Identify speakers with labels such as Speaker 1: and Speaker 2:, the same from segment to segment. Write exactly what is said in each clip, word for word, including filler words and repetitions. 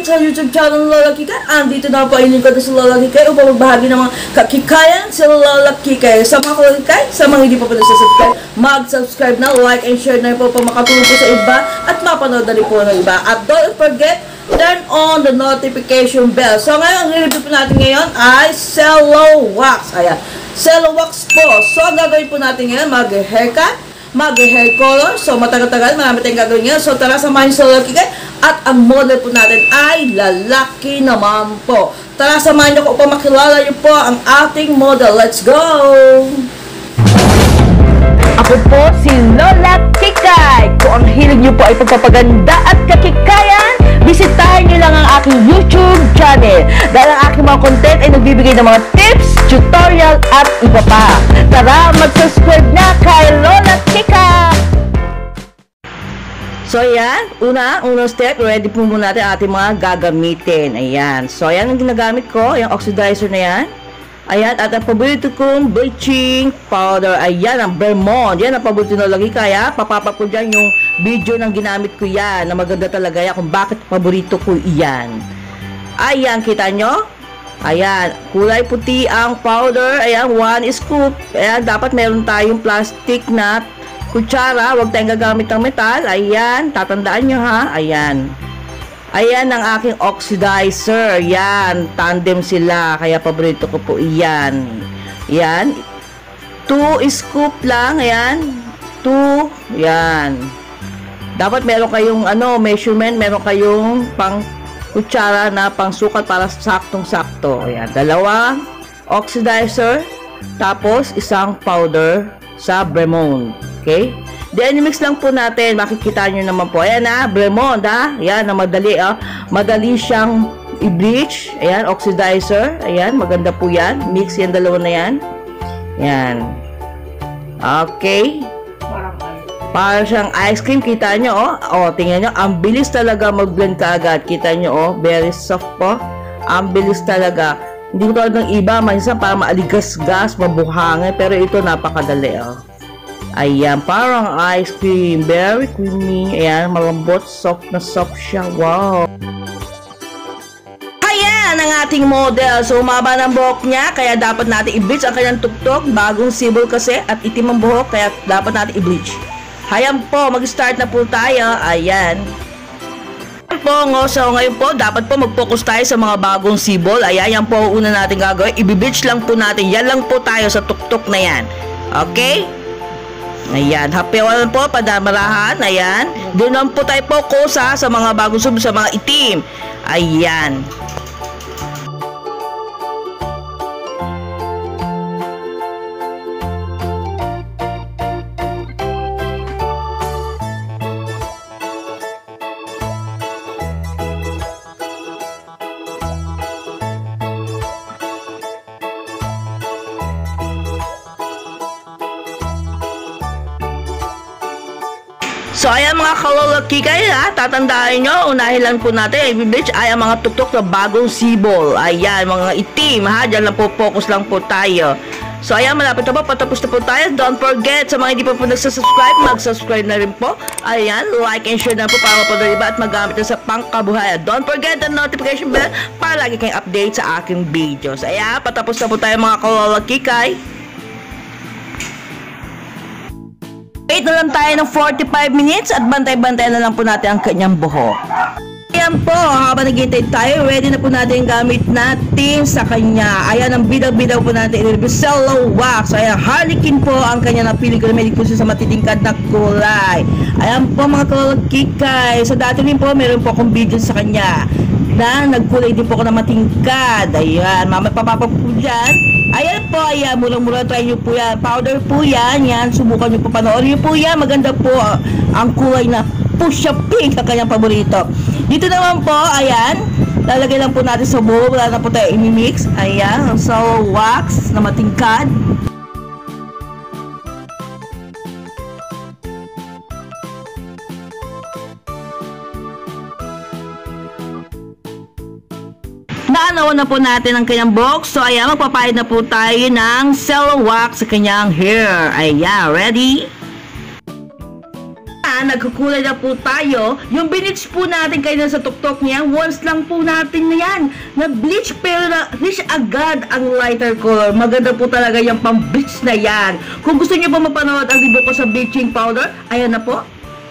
Speaker 1: sa YouTube channel Lola Kikay. Andito na po ay lingkod sa Lola Kikay upang magbahagi ng mga kakikayan sa Lola Kikay. Sa mga Lola Kikay, sa mga hindi pa po nagsasubscribe, mag-subscribe na, like and share na po para makatulong po sa iba at mapanood na rin po ng iba. At don't forget, turn on the notification bell. So ngayon, ang review po natin ngayon ay Cello Wax. Ayan, Cello Wax po. So ang gagawin po natin ngayon, mag-haircut, mag-hair color. So matagal-tagal, marami tayong gagawin ngayon. So tara, samahin sa Lola Kikay. At ang model po natin ay lalaki naman po. Tara, samahan niyo ko upang makilala niyo po ang ating model. Let's go!
Speaker 2: Ako po si Lola Kikay. Kung ang hilig niyo po ay pagpapaganda at kakikayan, bisitahin niyo lang ang aking YouTube channel. Dahil ang aking mga content ay nagbibigay ng mga tips, tutorial at iba pa. Tara, mag-subscribe na kay Lola Kikay!
Speaker 1: So, ayan. Una, unang step, ready po muna natin ating mga gagamitin. Ayan. So, ayan ang ginagamit ko. Yung oxidizer na yan. Ayan. At ang paborito kong bleaching powder. Ayan, ang Vermont. Yan ang paborito na lagi. Kaya, papapa ko dyan yung video ng ginamit ko yan. Na maganda talaga yan kung bakit paborito ko yan. Ayan, kita nyo? Ayan. Kulay puti ang powder. Ayan, one scoop. Ayan, dapat meron tayong plastic na kutsara, huwag tayong gagamit ng metal. Ayan, tatandaan nyo ha. Ayan. Ayan ang aking oxidizer. Yan, tandem sila. Kaya paborito ko po iyan. Yan. Two scoop lang. Ayan. Two. Yan. Dapat meron kayong ano, measurement. Meron kayong pang kutsara na pang sukat para saktong-sakto. Ayan. Dalawang oxidizer. Tapos, isang powder sa Vermont. Okay? Then, mix lang po natin. Makikita nyo naman po. Ayan na, Vermont ha. Ayan, na madali ah. Madali siyang i-bleach. Ayan, oxidizer. Ayan, maganda po yan. Mix yan, dalawa na yan. Ayan. Okay. Para siyang ice cream. Kita nyo oh. O, tingnan nyo. Ang bilis talaga mag-blend kaagad. Kita nyo oh. Very soft po. Ang bilis talaga. Hindi ko tulad ng iba. Minsan para maaligas-gas, mabuhangin. Pero ito napakadali oh. Ayan, parang ice cream. Very creamy. Ayan, malambot. Soft na soft siya. Wow. Ayan ang ating model. So, umaba ng buhok niya. Kaya dapat natin i-bleach ang kanyang tuktok. Bagong sibol kasi. At itim ang buhok. Kaya dapat natin i-bleach. Ayan po. Mag-start na po tayo. Ayan. Ayan po. So, ngayon po, dapat po mag-focus tayo sa mga bagong sibol. Ayan, yan po una natin gagawin. I-bleach lang po natin. Yan lang po tayo sa tuktok na yan. Okay? Ayan, hapiwan po, padamarahan, ayan. Doon po tayo focus ha, sa mga bagong sub, sa mga itim. Ayan. So, ayan mga ka-Lola Kikay ha, tatandaan nyo, unahin lang po natin, i-bleach ay ang mga tuktok na bagong sibol. Ayan, mga itim ha, dyan lang po, focus lang po tayo. So, ayan, malapit na po, patapos na po tayo. Don't forget, sa mga hindi pa po nagsasubscribe, mag-subscribe na rin po. Ayan, like and share na po para mapanood iba at magamit na sa pangkabuhayan. Don't forget the notification bell para lagi kayong update sa aking videos. Ayan, patapos na po tayo mga ka-Lola Kikay. Wait na lang tayo ng forty-five minutes at bantay-bantay na lang po natin ang kanyang buhok. Ayan po, habang naghihintay tayo, ready na po natin yung gamit natin sa kanya. Ayan, ang bidaw-bidaw po natin, Cello Wax. Ayan, Harlequin po ang kanya napili ko na may po sa matitingkad na kulay. Ayan po mga ka-Lola Kikay. So dati rin po, meron po akong video sa kanya na nagkulay din po ako na matingkad. Ayan, mamay papapag po dyan. Ayan po, ayan, mulang-mula, try nyo po yan. Powder po yan, yan, subukan nyo po, panoorin nyo po yan. Maganda po uh, ang kulay na fuchsia pink, ang kanyang paborito. Dito naman po, ayan, lalagay lang po natin sa bowl, wala na po tayo imimix. Ayan, so wax na matingkad. Naanawan na po natin ang kanyang box. So, ayan, magpapahid na po tayo ng Cello Wax sa kanyang hair. Ayan, ready? Ayan, nagkukulay na po tayo. Yung binitch po natin kayo sa tuktok niya, once lang po natin na yan. Na-bleach pero na-reach agad ang lighter color. Maganda po talaga yung pang-bleach na yan. Kung gusto niyo pa mapanood ang review ko sa bleaching powder, ayan na po.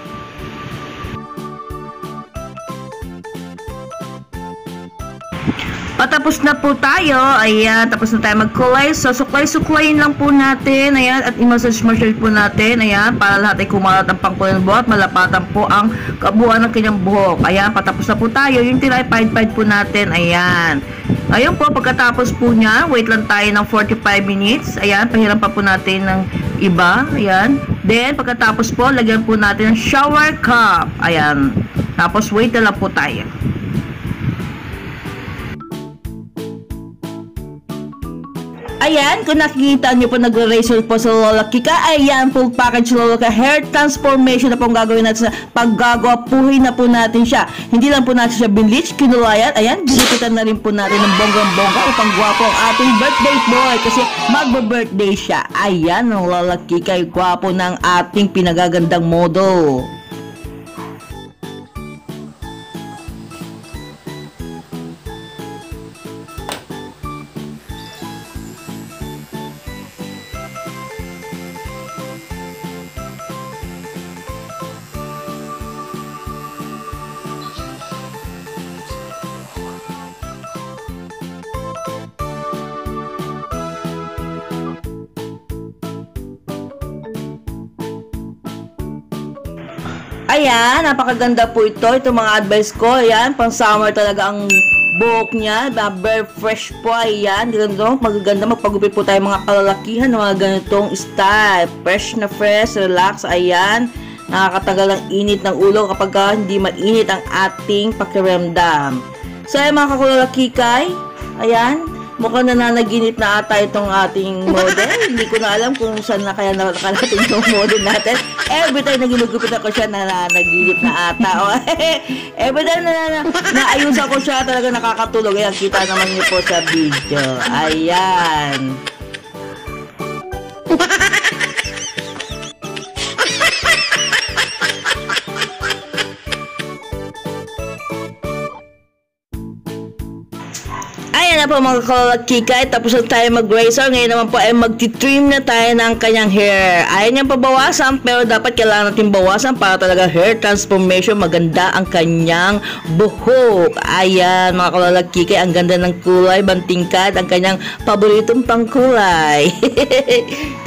Speaker 1: Patapos na po tayo, ayan, tapos na tayo magkulay. So, suklay-suklayin lang po natin, ayan, at i-massage-massage po natin, ayan, para lahat ay kumalat ang pangkulay ng buhok, malapatan po ang kabuuan ng kanyang buhok. Ayan, patapos na po tayo, yung tira, pahid-pahid po natin, ayan. Ayun po, pagkatapos po niya, wait lang tayo ng forty-five minutes, ayan, pahiram pa po natin ng iba, ayan. Then, pagkatapos po, lagyan po natin ng shower cup, ayan. Tapos, wait na lang po tayo. Ayan, kung nakikita nyo po nag-razor po sa Lola Kika, ayan, full package Lola Kika hair transformation na pong gagawin natin sa paggagwapuhin na po natin siya. Hindi lang po natin siya binleach, kinulayan, ayan, binipitan na rin po natin ng bonggang-bongga upang gwapo ang ating birthday boy kasi magbe-birthday siya. Ayan, ang Lola Kika, gwapo ng ating pinagagandang modo. Ayan, napakaganda po ito. Ito mga advice ko. Ayan, pang summer talaga ang buhok niya. Very fresh po. Ayan, ganito. Magaganda. Magpagupit po tayo mga kalalakihan ng mga ganitong style. Fresh na fresh, relax. Ayan, nakakatagal ang init ng ulo kapag ka hindi mainit ang ating pakiramdam. So, ayan mga kakulalakikay. Ayan, mukhang nananaginip na ata itong ating model. Hindi ko na alam kung saan na kaya nakakalating itong model natin. Every time na ginugupit ako siya, nananaginip na ata. Every time na, na naayusan ko siya, talaga nakakatulog. Ayan, kita naman niyo po sa video. Ayan. Ayan na po mga kalakikay, tapos na tayo mag-razor. Ngayon naman po ay magti-trim na tayo ng kanyang hair. Ayaw niyang pabawasan, pero dapat kailangan natin bawasan para talaga hair transformation, maganda ang kanyang buhok. Ayan mga kalakikay, ang ganda ng kulay, bantingkad, ang kanyang paboritong pangkulay.